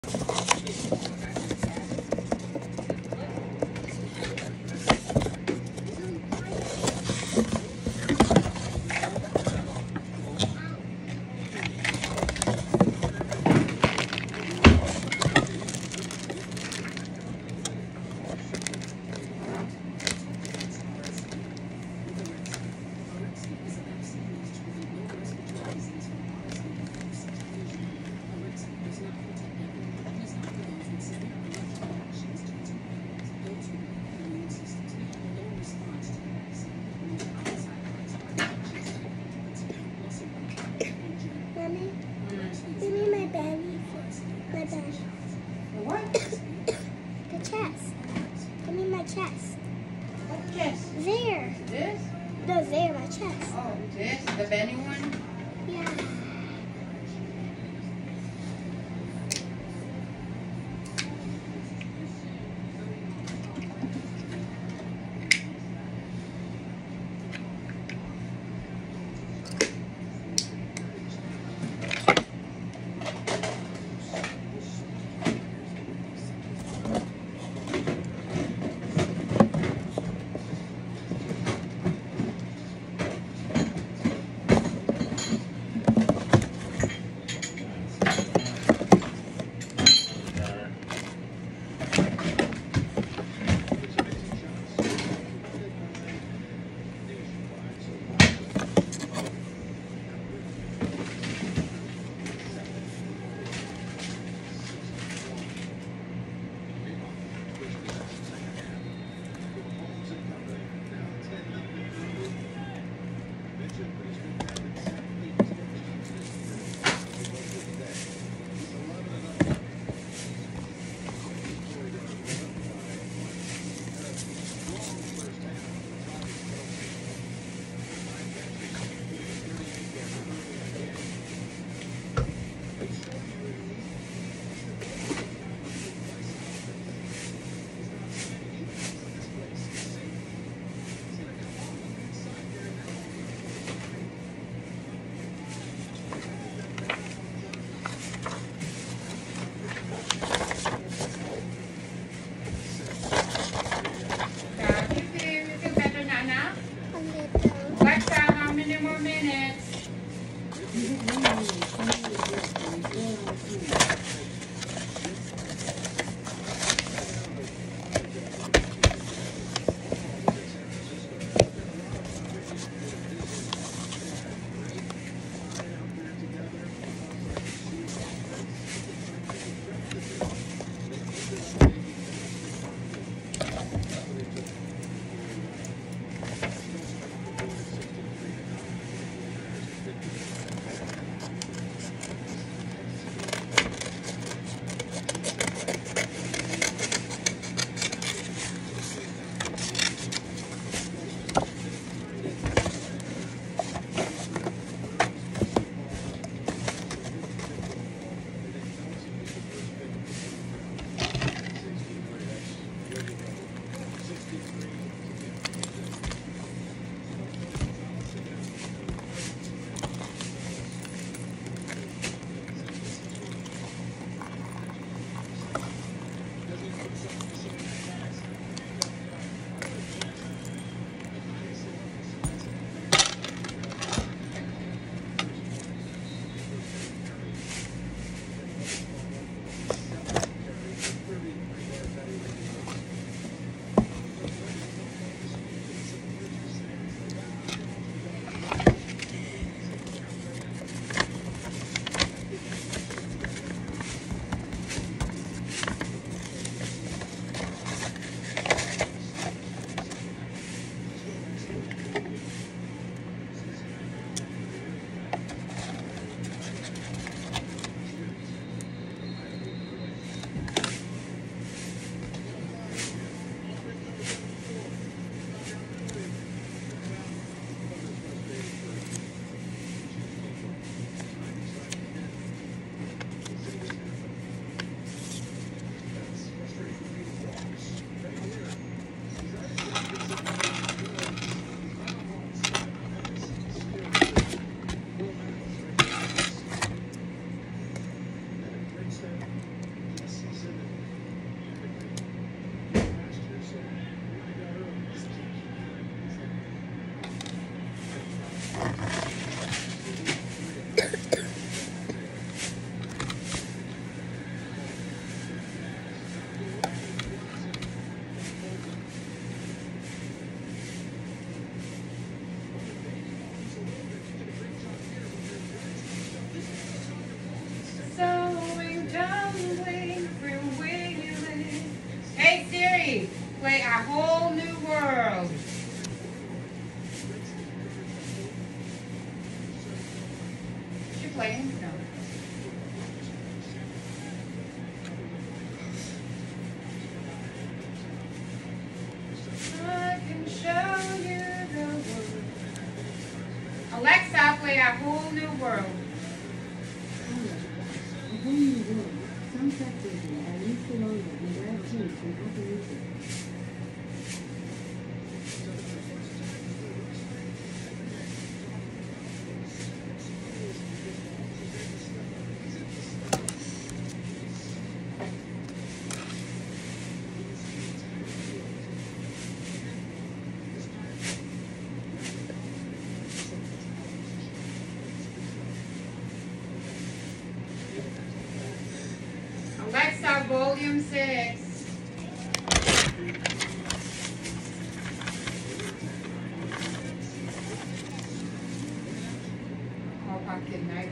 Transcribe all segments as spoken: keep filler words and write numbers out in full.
Mommy, give me my belly. My belly. What? The chest. Give me my chest. What chest? There. This? No, there, my chest. Oh, this? The Benny one? Yeah. play A Whole New World. Is she playing? No. I can show you the world. Alexa, play A Whole New World. A whole new world. Soundtrack version by Lisa Lola and Brad Chase from Apple Music. Alexa, volume six. Call Pocket Night.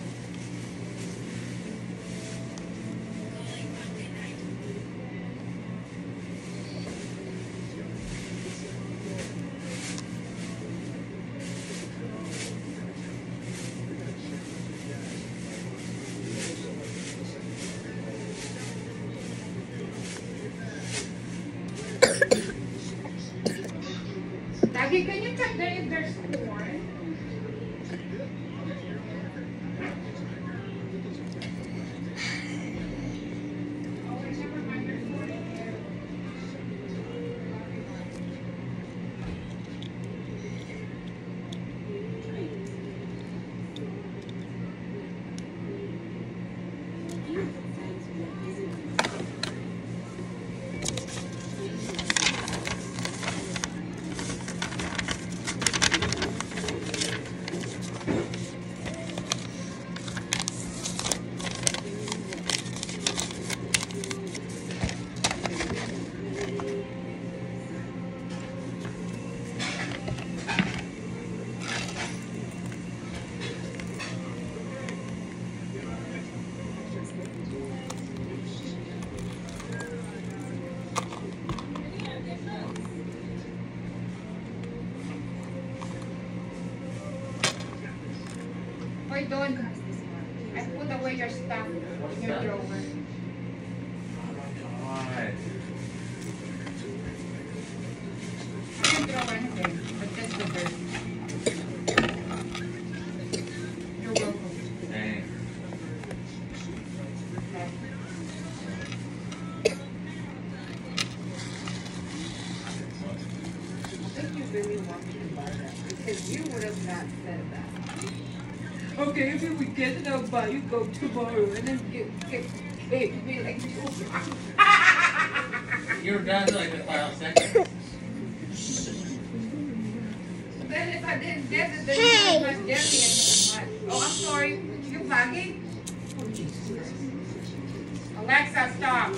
Daddy, can you check there if there's corn? Oh, wait, never mind, there's corn in here. Wait, don't. I put away your stuff in your drawer. God. I didn't throw anything, but just the dirt. You're welcome. Dang. Okay. I think you really want me to buy that because you would have not said that. Okay, if we get it, I'll buy you go tomorrow and then get get get me like two. You were done like the final second. Then if I didn't get it, then Hey. you would not get me anymore. Oh, I'm sorry. You vlogging? Oh, Jesus. Alexa, stop.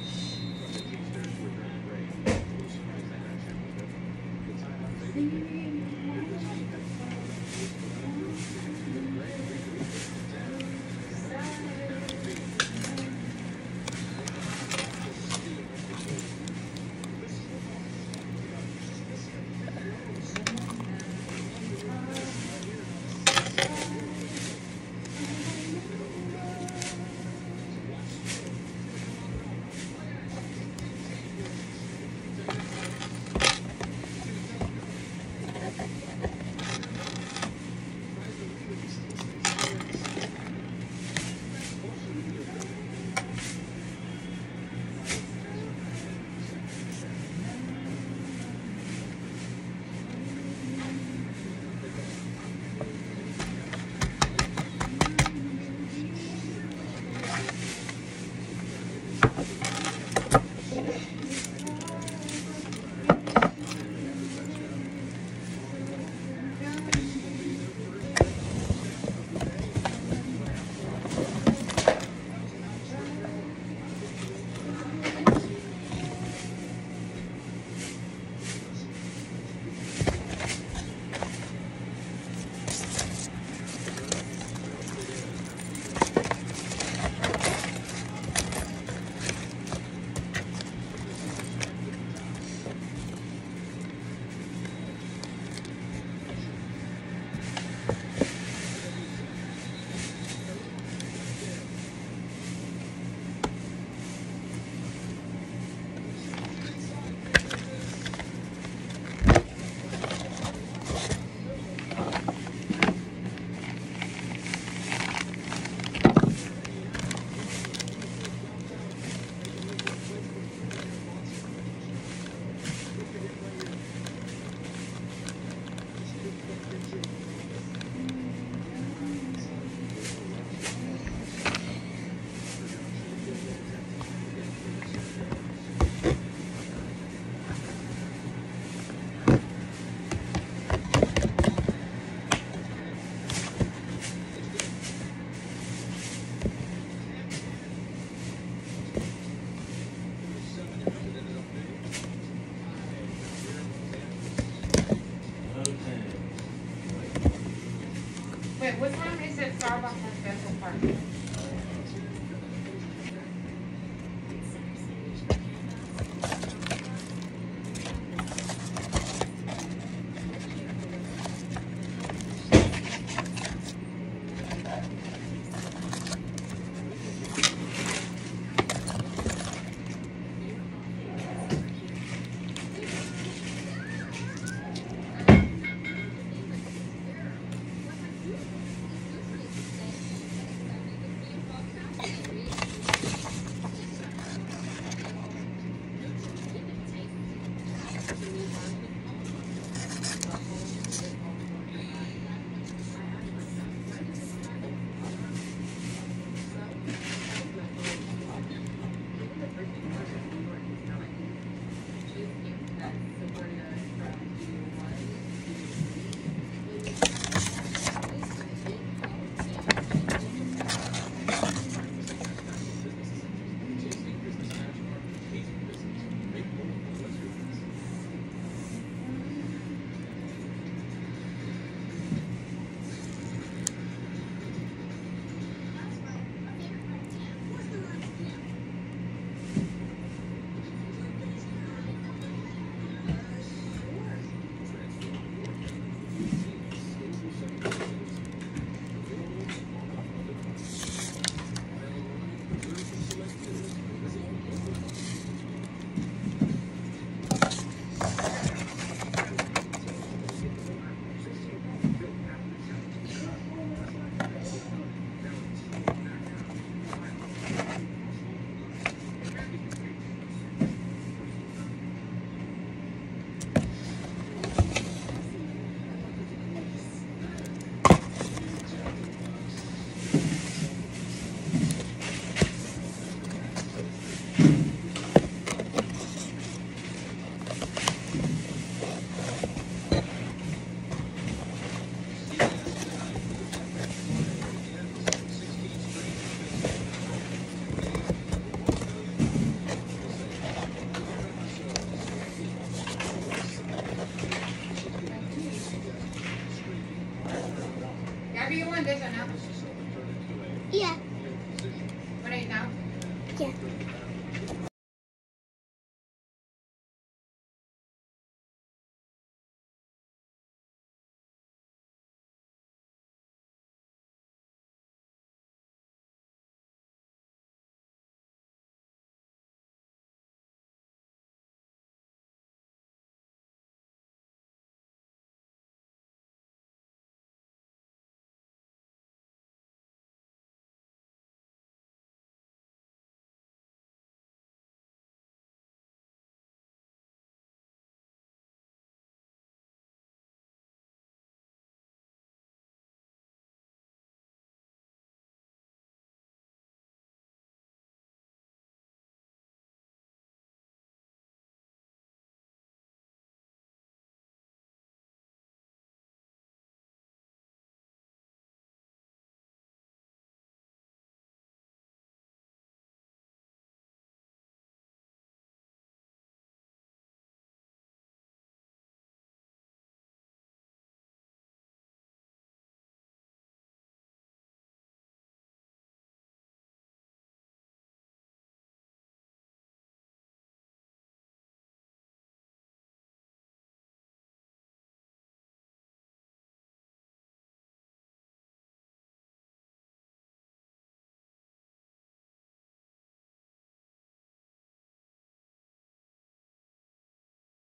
See